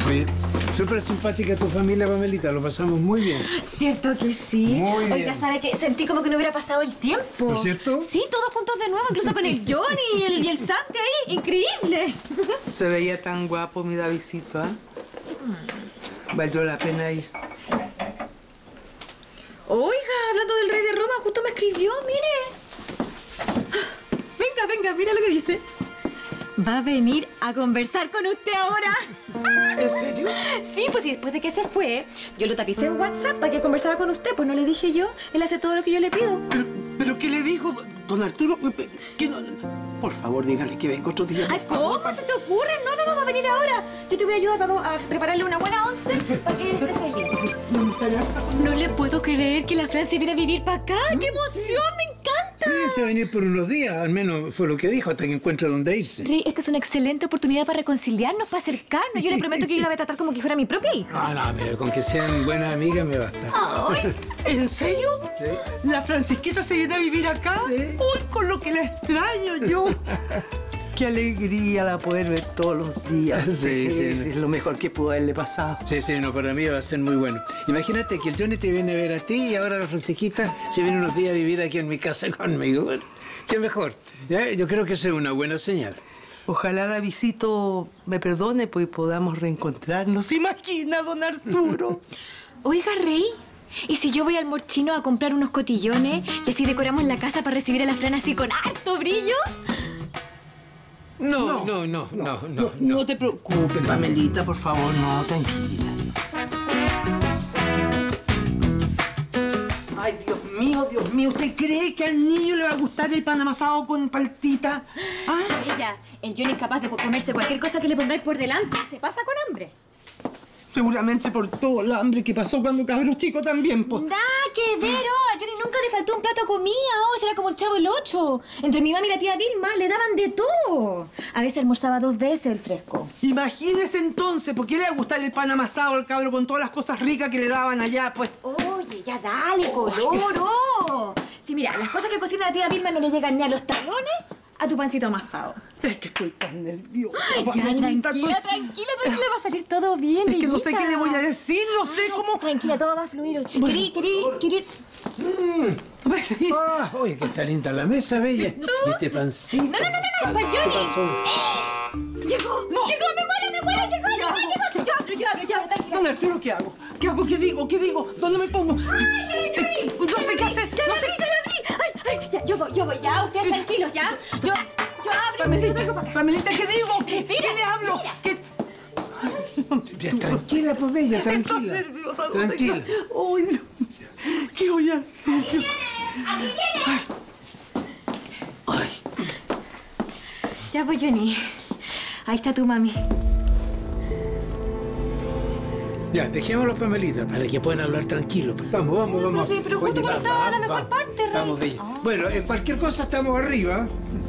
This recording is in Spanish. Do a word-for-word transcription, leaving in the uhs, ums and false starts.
Oye, súper simpática tu familia, Pamelita. Lo pasamos muy bien. ¿Cierto que sí? Muy bien. Oiga, ¿sabe qué? Sentí como que no hubiera pasado el tiempo. ¿No es cierto? Sí, todos juntos de nuevo, incluso con el Johnny y el, y el Santi ahí. Increíble. Se veía tan guapo mi Davidcito, ¿ah? ¿eh? Valió la pena ir. Oiga, hablando del rey de Roma, justo me escribió, mire. Venga, venga, mira lo que dice. Va a venir a conversar con usted ahora. ¿En serio? Sí, pues y después de que se fue, yo lo tapicé en WhatsApp para que conversara con usted. Pues no le dije yo, él hace todo lo que yo le pido. ¿Pero, pero qué le dijo, don Arturo? ¿Qué no? Por favor, dígale que venga otro día. Ay, ¿cómo se te ocurre? No, no, no, va a venir ahora. Yo te voy a ayudar, vamos a prepararle una buena once para que él esté feliz. No le puedo creer que la Francia viene a vivir para acá. ¡Qué emoción! ¡Me encanta! Sí, se va a venir por unos días. Al menos fue lo que dijo, hasta que encuentre dónde irse. Rey, esta es una excelente oportunidad para reconciliarnos, para acercarnos. Yo le prometo que yo la voy a tratar como que fuera mi propia hija. Ah, no, pero con que sean buenas amigas me basta. Ay. ¿En serio? Sí. ¿La Francisquita se viene a vivir acá? Sí. Uy, con lo que la extraño yo. Qué alegría la poder ver todos los días. Sí, sí. Es lo mejor que pudo haberle pasado. Sí, sí, no, para mí va a ser muy bueno. Imagínate que el Johnny te viene a ver a ti y ahora la Francisquita se viene unos días a vivir aquí en mi casa conmigo. Bueno, qué mejor. ¿Ya? Yo creo que eso es una buena señal. Ojalá Davidcito me perdone, pues podamos reencontrarnos. ¿Se imagina, don Arturo? Oiga, Rey, ¿y si yo voy al Morchino a comprar unos cotillones y así decoramos la casa para recibir a la Fran así con harto brillo? No, no, no, no, no, no. No, no te preocupes, Pamelita, por favor, no, tranquila. Ay, Dios mío, Dios mío, ¿usted cree que al niño le va a gustar el pan amasado con paltita? ¿Ah? Ella, el Johnny es capaz de comerse cualquier cosa que le pongáis por delante. Se pasa con hambre. Seguramente por todo el hambre que pasó cuando cabros chico también, pues. ¡Da, qué vero! Al Johnny nunca le faltó un plato de comida. Oh, será como el Chavo el Ocho. Entre mi mamá y la tía Vilma le daban de todo. A veces almorzaba dos veces el fresco. Imagínese entonces, ¿por qué le va a gustar el pan amasado al cabro con todas las cosas ricas que le daban allá, pues? Oye, ya dale, color, oh. Sí, mira, las cosas que cocina la tía Vilma no le llegan ni a los talones a tu pancito amasado. Es que estoy tan nerviosa. Ya, Pamelita, tranquila, estoy- tranquila, tranquila, va a salir todo bien, Es que no sé hijita. qué le voy a decir, no sé Ay, cómo... Tranquila, todo va a fluir. Querí, querí, querí... Ah, oye, que está linda la mesa, bella. Y este pancito. No, no, no, no, no, ¿Qué Johnny. pasó? Llegó, No. llegó, me muero, me muero, llegó, llegó, llegó. Yo abro, yo abro, yo abro, tranquila. Don Arturo, ¿qué hago? ¿Qué hago? ¿Qué digo? ¿Qué digo? ¿Dónde me pongo? Ay, Johnny. No sé qué hacer. Ya No la sé. vi, ya la vi. Ay, ay, ya, yo voy, yo voy, ya, ustedes Sí. tranquilos, ya. Yo, yo abro y me traigo para acá. Pamelita, ¿qué digo? ¿Qué, Espera, ¿qué le hablo? mira. ¿Qué... Ya, tranquila, pues, bella, Estoy tranquila. nerviosa. Tranquila. Ay, Dios mío. ¿Qué voy a hacer? Aquí viene. Ay. Ya voy, Johnny. Ahí está tu mami. Ya, dejémoslo, Pamelita, para que puedan hablar tranquilos. Vamos, vamos, vamos. sí, pero justo Oye, cuando vamos, estaba la vamos, mejor vamos. parte, Rey. Vamos, bella. Bueno, en cualquier cosa estamos arriba.